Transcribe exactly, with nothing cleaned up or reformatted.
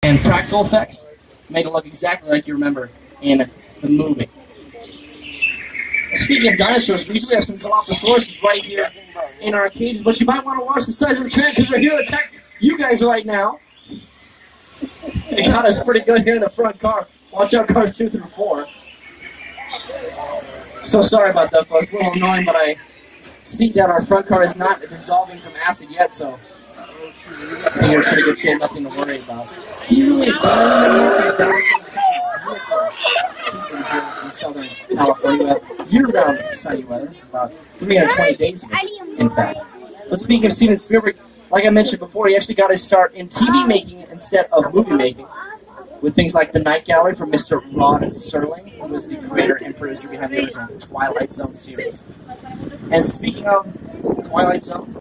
and practical effects make it look exactly like you remember in the movie. Speaking of dinosaurs, we usually have some Dilophosaurus right here in our cages, but you might want to watch the size of the trend because they're here to attack you guys right now. They got us pretty good here in the front car. Watch out, cars two through four. So sorry about that, folks. A little annoying, but I see that our front car is not dissolving from acid yet, so I think we're in pretty good shape. Nothing to worry about. Season here in Southern California, we have year-round sunny weather, about three hundred twenty days of it, in fact. But speaking of Steven Spielberg, like I mentioned before, he actually got his start in T V making instead of movie making, with things like The Night Gallery from Mister Rod Serling, who was the creator and producer behind the original Twilight Zone series. And speaking of Twilight Zone,